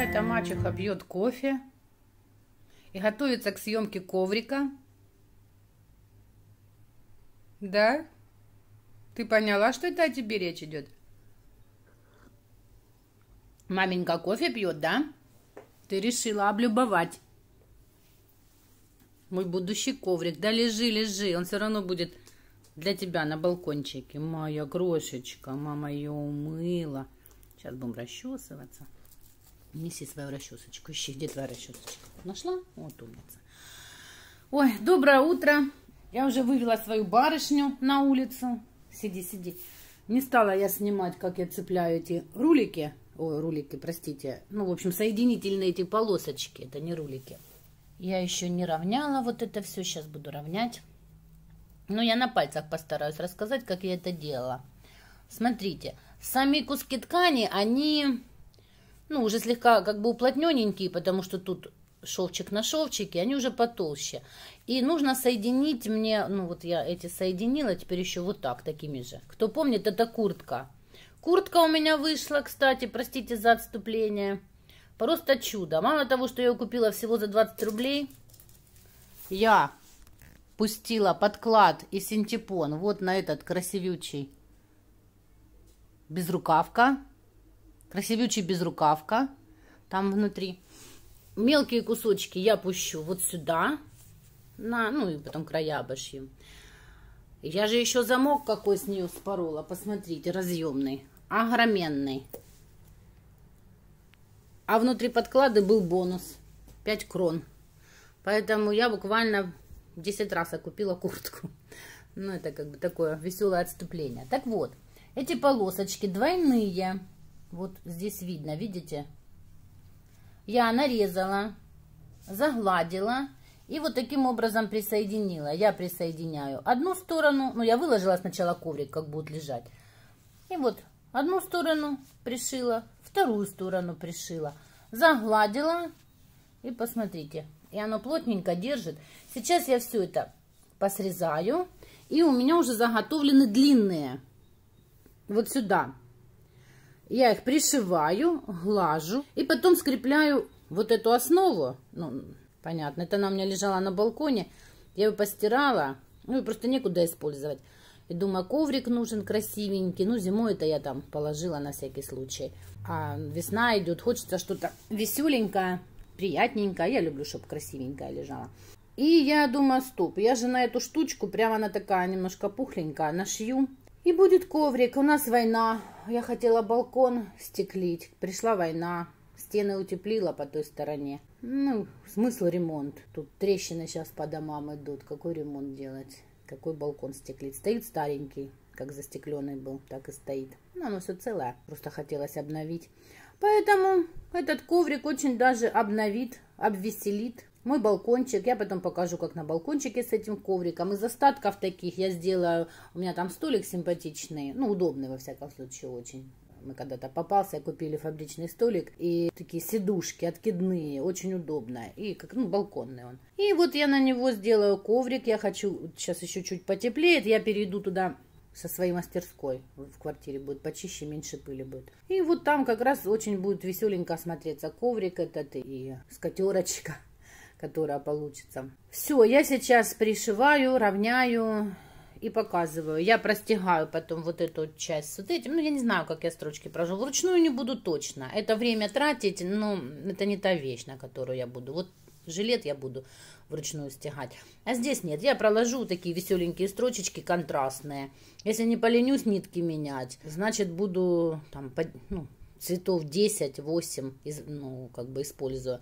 Какая-то мачеха пьет кофе и готовится к съемке коврика. Да? Ты поняла, что это о тебе речь идет? Маменька кофе пьет, да? Ты решила облюбовать мой будущий коврик. Да лежи, лежи, он все равно будет для тебя на балкончике. Моя крошечка, мама ее умыла. Сейчас будем расчесываться. Неси свою расчесочку. Ищи, где твоя расчесочка? Нашла? Вот умница. Ой, доброе утро. Я уже вывела свою барышню на улицу. Сиди, сиди. Не стала я снимать, как я цепляю эти рулики. Ой, рулики, простите. Ну, в общем, соединительные эти полосочки. Это не рулики. Я еще не равняла вот это все. Сейчас буду равнять. Но я на пальцах постараюсь рассказать, как я это делала. Смотрите, сами куски ткани, они, ну, уже слегка как бы уплотнененькие, потому что тут шовчик на шовчике, они уже потолще. И нужно соединить мне, ну, вот я эти соединила, теперь еще вот так, такими же. Кто помнит, это куртка. Куртка у меня вышла, кстати, простите за отступление. Просто чудо. Мало того, что я ее купила всего за 20 рублей, я пустила подклад и синтепон вот на этот красивючий безрукавка. Красивючий безрукавка. Там внутри. Мелкие кусочки я пущу вот сюда. Ну и потом края обошью. Я же еще замок какой с нее спорола. Посмотрите, разъемный. Огроменный. А внутри подклада был бонус. 5 крон. Поэтому я буквально 10 раз окупила куртку. Ну, это как бы такое веселое отступление. Так вот, эти полосочки двойные. Вот здесь видно, видите? Я нарезала, загладила и вот таким образом присоединила. Я присоединяю одну сторону. Ну, я выложила сначала коврик, как будет лежать. И вот одну сторону пришила, вторую сторону пришила. Загладила. И посмотрите. И оно плотненько держит. Сейчас я все это посрезаю. И у меня уже заготовлены длинные. Вот сюда. Я их пришиваю, глажу. И потом скрепляю вот эту основу. Ну, понятно, это она у меня лежала на балконе. Я ее постирала. Ну, и просто некуда использовать. И думаю, коврик нужен красивенький. Ну, зимой это я там положила на всякий случай. А весна идет, хочется что-то веселенькое, приятненькое. Я люблю, чтобы красивенькая лежала. И я думаю, стоп, я же на эту штучку, прямо она такая немножко пухленькая, нашью. И будет коврик. У нас война. Я хотела балкон стеклить. Пришла война. Стены утеплила по той стороне. Ну, смысл ремонт. Тут трещины сейчас по домам идут. Какой ремонт делать? Какой балкон стеклить? Стоит старенький, как застекленный был, так и стоит. Ну, оно все целое. Просто хотелось обновить. Поэтому этот коврик очень даже обновит, обвеселит мой балкончик. Я потом покажу, как на балкончике с этим ковриком. Из остатков таких я сделаю... У меня там столик симпатичный. Ну, удобный, во всяком случае, очень. Мы когда-то попался, купили фабричный столик. И такие сидушки откидные, очень удобно. И как, ну, балконный он. И вот я на него сделаю коврик. Я хочу... Сейчас еще чуть потеплеет. Я перейду туда со своей мастерской. В квартире будет почище, меньше пыли будет. И вот там как раз очень будет веселенько смотреться коврик этот и скатерочка, которая получится. Все, я сейчас пришиваю, равняю и показываю. Я простигаю потом вот эту часть с вот этим. Ну, я не знаю, как я строчки прожу. Вручную не буду точно. Это время тратить, но это не та вещь, на которую я буду. Вот жилет я буду вручную стягать. А здесь нет. Я проложу такие веселенькие строчечки контрастные. Если не поленюсь нитки менять, значит буду там, ну, цветов 10-8, ну, как бы использую.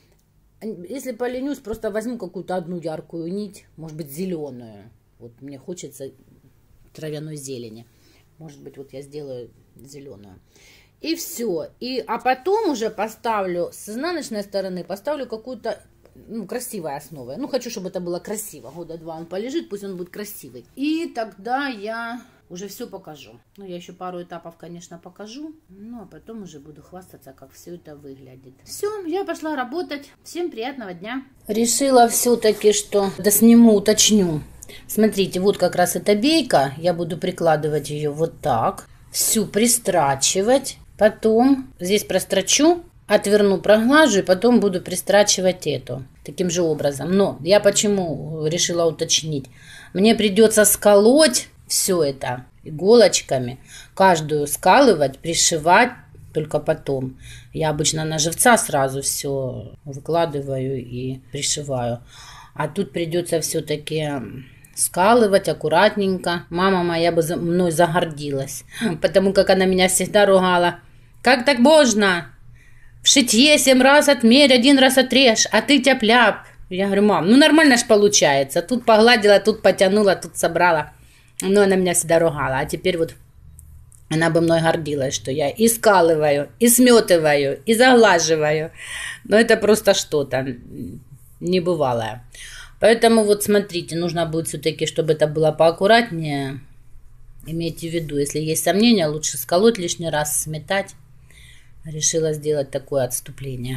Если поленюсь, просто возьму какую-то одну яркую нить, может быть, зеленую. Вот мне хочется травяной зелени. Может быть, вот я сделаю зеленую. И все. А потом уже поставлю с изнаночной стороны, поставлю какую-то, ну, красивую основу. Ну, хочу, чтобы это было красиво. Года 2 он полежит, пусть он будет красивый. И тогда я уже все покажу. Ну, я еще пару этапов, конечно, покажу. Ну, а потом уже буду хвастаться, как все это выглядит. Все, я пошла работать. Всем приятного дня. Решила все-таки, что досниму, уточню. Смотрите, вот как раз эта бейка. Я буду прикладывать ее вот так. Всю пристрачивать. Потом здесь прострочу отверну, проглажу и потом буду пристрачивать эту таким же образом. Но я почему решила уточнить? Мне придется сколоть все это иголочками, каждую скалывать, пришивать только потом. Я обычно на живца сразу все выкладываю и пришиваю. А тут придется все-таки скалывать аккуратненько. Мама моя бы мной загордилась, потому как она меня всегда ругала. Как так можно? В шитье 7 раз отмерь, 1 раз отрежь, а ты тяп-ляп. Я говорю, мам, ну нормально ж получается. Тут погладила, тут потянула, тут собрала. Но она меня всегда ругала. А теперь вот она бы мной гордилась, что я и скалываю, и сметываю, и заглаживаю. Но это просто что-то небывалое. Поэтому вот смотрите, нужно будет все-таки, чтобы это было поаккуратнее. Имейте в виду, если есть сомнения, лучше сколоть лишний раз, сметать. Решила сделать такое отступление.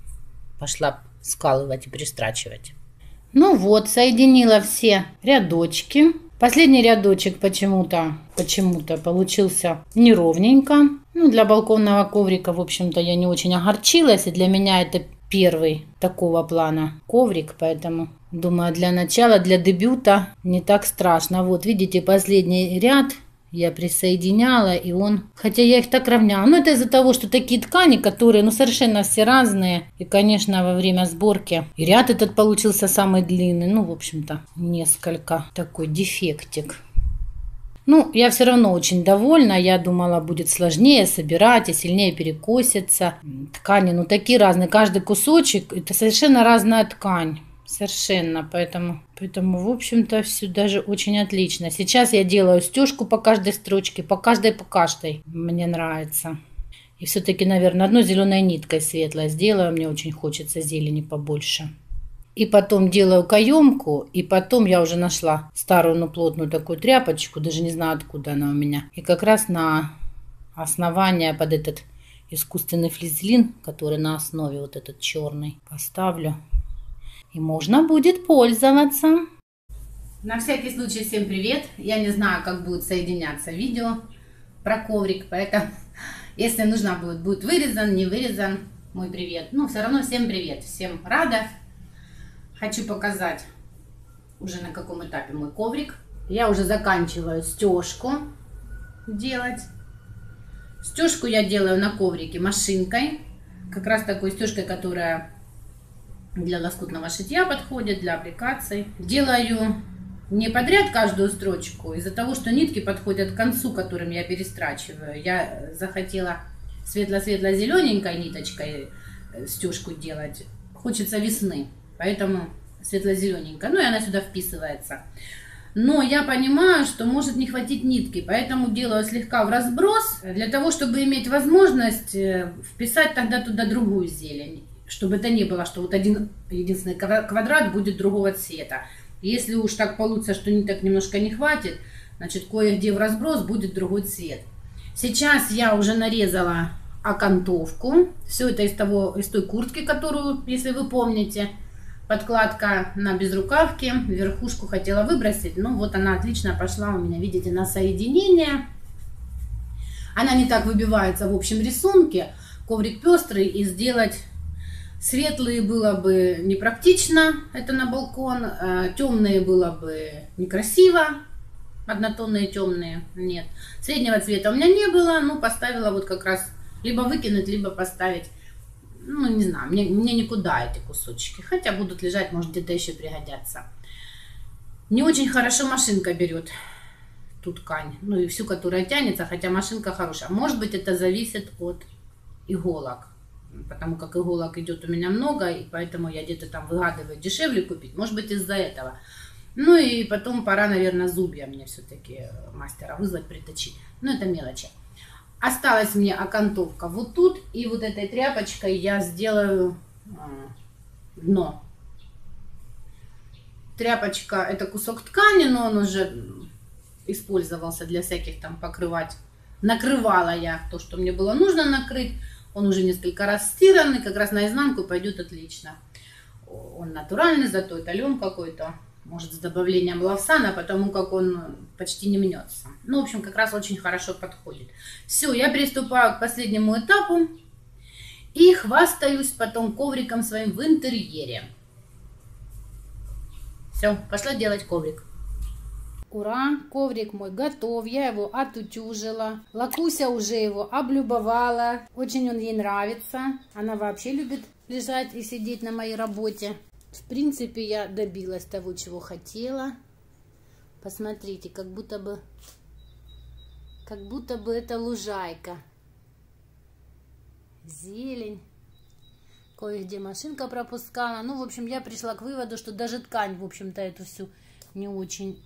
Пошла скалывать и пристрачивать. Ну вот, соединила все рядочки. Последний рядочек почему-то получился неровненько. Ну, для балконного коврика, в общем-то, я не очень огорчилась. И для меня это первый такого плана коврик. Поэтому, думаю, для начала, для дебюта не так страшно. Вот, видите, последний ряд я присоединяла, и он... Хотя я их так равняла. Но это из-за того, что такие ткани, которые, ну, совершенно все разные. И, конечно, во время сборки и ряд этот получился самый длинный. Ну, в общем-то, несколько такой дефектик. Ну, я все равно очень довольна. Я думала, будет сложнее собирать и сильнее перекосится. Ткани, ну, такие разные. Каждый кусочек, это совершенно разная ткань. Совершенно, поэтому, в общем-то, все даже очень отлично. Сейчас я делаю стежку по каждой строчке, по каждой. Мне нравится. И все-таки, наверное, одной зеленой ниткой светлой сделаю. Мне очень хочется зелени побольше. И потом делаю каемку, и потом я уже нашла старую, но плотную такую тряпочку, даже не знаю, откуда она у меня. И как раз на основание под этот искусственный флизелин, который на основе вот этот черный, поставлю. И можно будет пользоваться. На всякий случай всем привет. Я не знаю, как будет соединяться видео про коврик, поэтому если нужно будет вырезан, не вырезан, мой привет. Ну, все равно всем привет, всем рада. Хочу показать уже на каком этапе мой коврик. Я уже заканчиваю стежку делать. Стежку я делаю на коврике машинкой. Как раз такой стежкой, которая для лоскутного шитья подходит, для аппликаций. Делаю не подряд каждую строчку, из-за того, что нитки подходят к концу, которым я перестрачиваю. Я захотела светло-светло-зелененькой ниточкой стежку делать. Хочется весны, поэтому светло-зелененькая. Ну и она сюда вписывается. Но я понимаю, что может не хватить нитки, поэтому делаю слегка в разброс, для того, чтобы иметь возможность вписать тогда туда другую зелень. Чтобы это не было, что вот один единственный квадрат будет другого цвета. Если уж так получится, что ниток немножко не хватит, значит, кое-где в разброс будет другой цвет. Сейчас я уже нарезала окантовку. Все это из той куртки, которую, если вы помните, подкладка на безрукавке. Верхушку хотела выбросить, но вот она отлично пошла у меня, видите, на соединение. Она не так выбивается в общем рисунке. Коврик пестрый, и сделать светлые было бы непрактично, это на балкон, темные было бы некрасиво, однотонные темные, нет. Среднего цвета у меня не было, ну поставила вот как раз, либо выкинуть, либо поставить, ну не знаю, мне никуда эти кусочки, хотя будут лежать, может где-то еще пригодятся. Не очень хорошо машинка берет ту ткань, ну и всю, которая тянется, хотя машинка хорошая. Может быть, это зависит от иголок. Потому как иголок идет у меня много, и поэтому я где-то там выгадываю дешевле купить. Может быть, из-за этого. Ну и потом пора, наверное, зубья мне все-таки мастера вызвать, приточить. Но это мелочи. Осталась мне окантовка вот тут. И вот этой тряпочкой я сделаю дно. Тряпочка — это кусок ткани, но он уже использовался для всяких там покрывать. Накрывала я то, что мне было нужно накрыть. Он уже несколько раз стиранный, как раз наизнанку пойдет отлично. Он натуральный, зато это лен какой-то. Может, с добавлением лавсана, потому как он почти не мнется. Ну, в общем, как раз очень хорошо подходит. Все, я приступаю к последнему этапу. И хвастаюсь потом ковриком своим в интерьере. Все, пошла делать коврик. Ура, коврик мой готов, я его отутюжила. Лакуся уже его облюбовала, очень он ей нравится. Она вообще любит лежать и сидеть на моей работе. В принципе, я добилась того, чего хотела. Посмотрите, как будто бы это лужайка. Зелень. Кое-где машинка пропускала. Ну, в общем, я пришла к выводу, что даже ткань, в общем-то, эту всю не очень,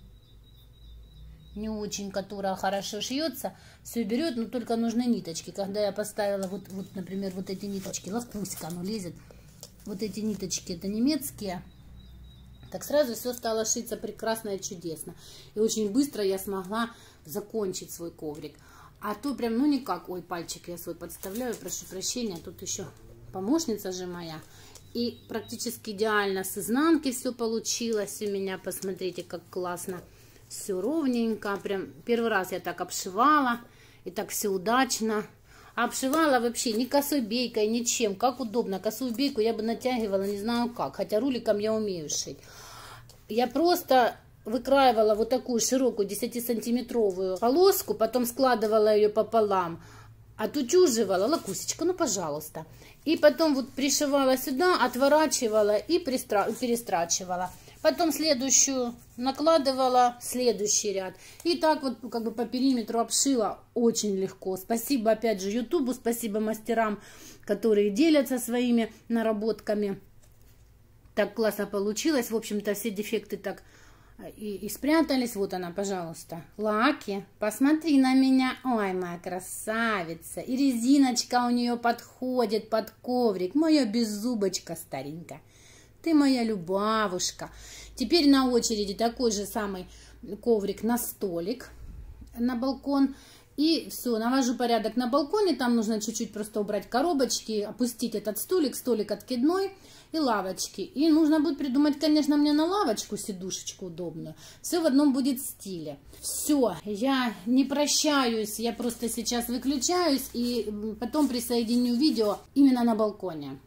которая хорошо шьется, все берет, но только нужны ниточки. Когда я поставила, вот, например, вот эти ниточки, лоскутика, оно лезет, вот эти ниточки, это немецкие, так сразу все стало шиться прекрасно и чудесно. И очень быстро я смогла закончить свой коврик. А то прям, ну никак, ой, пальчик я свой подставляю, прошу прощения, тут еще помощница же моя. И практически идеально с изнанки все получилось у меня, посмотрите, как классно. Все ровненько, прям первый раз я так обшивала, и так все удачно. Обшивала вообще ни косой бейкой, ничем, как удобно. Косую бейку я бы натягивала не знаю как, хотя руликом я умею шить. Я просто выкраивала вот такую широкую 10-сантиметровую полоску, потом складывала ее пополам, отутюживала, лакусечка, ну пожалуйста. И потом вот пришивала сюда, отворачивала и перестрачивала. Потом следующую накладывала, следующий ряд. И так вот как бы по периметру обшила очень легко. Спасибо опять же Ютубу, спасибо мастерам, которые делятся своими наработками. Так классно получилось. В общем-то все дефекты так и спрятались. Вот она, пожалуйста. Лаки, посмотри на меня. Ой, моя красавица. И резиночка у нее подходит под коврик. Моя беззубочка старенькая. Ты моя любавушка. Теперь на очереди такой же самый коврик на столик, на балкон. И все, навожу порядок на балконе. Там нужно чуть-чуть просто убрать коробочки, опустить этот столик, столик откидной и лавочки. И нужно будет придумать, конечно, мне на лавочку сидушечку удобную. Все в одном будет стиле. Все, я не прощаюсь, я просто сейчас выключаюсь и потом присоединю видео именно на балконе.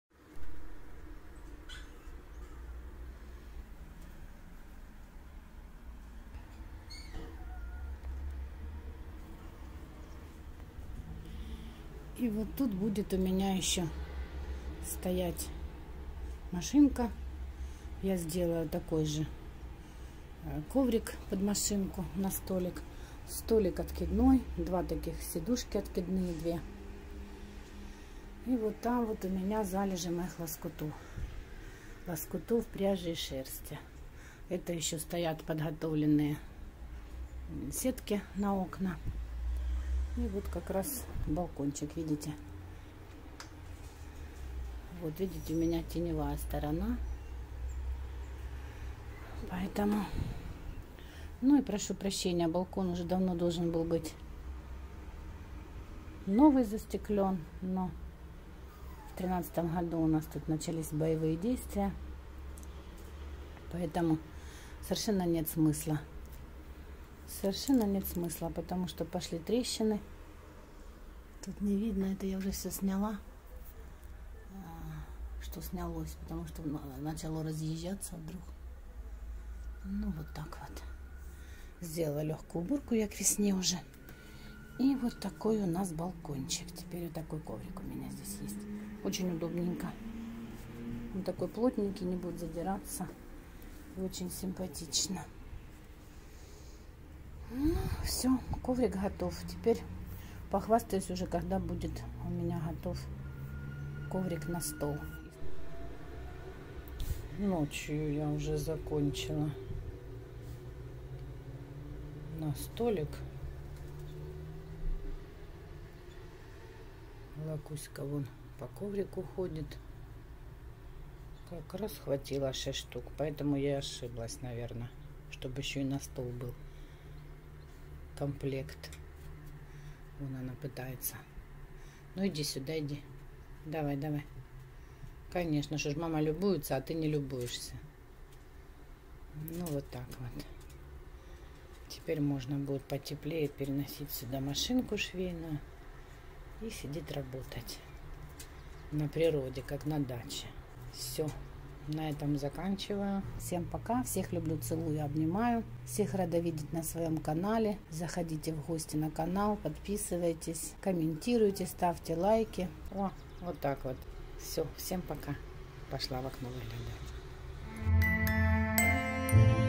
И вот тут будет у меня еще стоять машинка. Я сделаю такой же коврик под машинку на столик. Столик откидной, два таких сидушки откидные, две. И вот там вот у меня залежи моих лоскутов. Лоскутов пряжи и шерсти. Это еще стоят подготовленные сетки на окна. И вот как раз балкончик, видите? Вот видите, у меня теневая сторона. Поэтому, ну и прошу прощения, балкон уже давно должен был быть новый, застеклен, но в 2013 году у нас тут начались боевые действия. Поэтому совершенно нет смысла. Совершенно нет смысла, потому что пошли трещины. Тут не видно, это я уже все сняла, что снялось, потому что начало разъезжаться вдруг. Ну вот так вот. Сделала легкую уборку я к весне уже. И вот такой у нас балкончик. Теперь вот такой коврик у меня здесь есть. Очень удобненько. Он такой плотненький, не будет задираться. И очень симпатично. Ну, все, коврик готов. Теперь похвастаюсь уже, когда будет у меня готов коврик на стол. Ночью я уже закончила на столик. Лакуська вон по коврику ходит. Как раз хватило 6 штук, поэтому я и ошиблась, наверное, чтобы еще и на стол был комплект. Вон она пытается. Ну иди сюда, иди. Давай, давай. Конечно, что ж мама любуется, а ты не любуешься. Ну вот так вот. Теперь можно будет потеплее переносить сюда машинку швейную и сидеть работать. на природе, как на даче. Все, на этом заканчиваю. Всем пока, всех люблю, целую, обнимаю. Всех рада видеть на своем канале. Заходите в гости на канал, подписывайтесь, комментируйте, ставьте лайки. О, вот так вот. Все, всем пока. Пошла в окно выглядать.